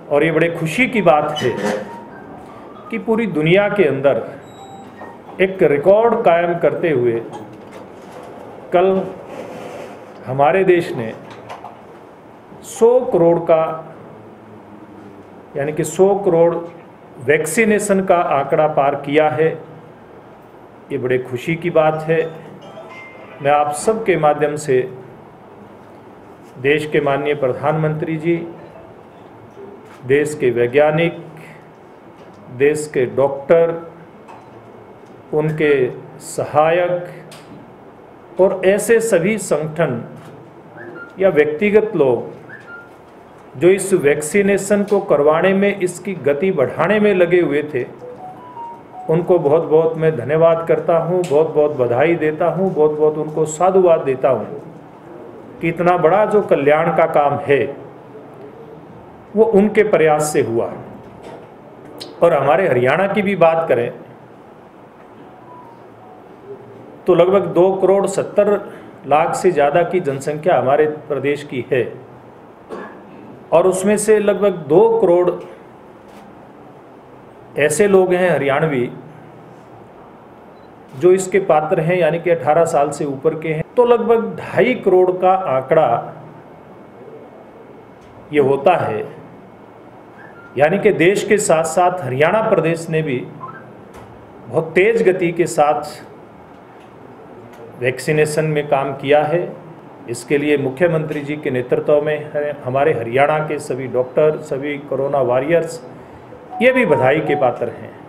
और ये बड़े खुशी की बात है कि पूरी दुनिया के अंदर एक रिकॉर्ड कायम करते हुए कल हमारे देश ने 100 करोड़ का यानी कि 100 करोड़ वैक्सीनेशन का आंकड़ा पार किया है। ये बड़े खुशी की बात है। मैं आप सबके माध्यम से देश के माननीय प्रधानमंत्री जी, देश के वैज्ञानिक, देश के डॉक्टर, उनके सहायक और ऐसे सभी संगठन या व्यक्तिगत लोग जो इस वैक्सीनेशन को करवाने में, इसकी गति बढ़ाने में लगे हुए थे, उनको बहुत बहुत मैं धन्यवाद करता हूँ, बहुत बहुत बधाई देता हूँ, बहुत बहुत उनको साधुवाद देता हूँ कि इतना बड़ा जो कल्याण का काम है वो उनके प्रयास से हुआ। और हमारे हरियाणा की भी बात करें तो लगभग 2,70,00,000 से ज़्यादा की जनसंख्या हमारे प्रदेश की है और उसमें से लगभग 2 करोड़ ऐसे लोग हैं हरियाणवी जो इसके पात्र हैं, यानी कि 18 साल से ऊपर के हैं। तो लगभग 2.5 करोड़ का आंकड़ा ये होता है, यानी कि देश के साथ साथ हरियाणा प्रदेश ने भी बहुत तेज गति के साथ वैक्सीनेशन में काम किया है। इसके लिए मुख्यमंत्री जी के नेतृत्व में हमारे हरियाणा के सभी डॉक्टर, सभी कोरोना वॉरियर्स ये भी बधाई के पात्र हैं।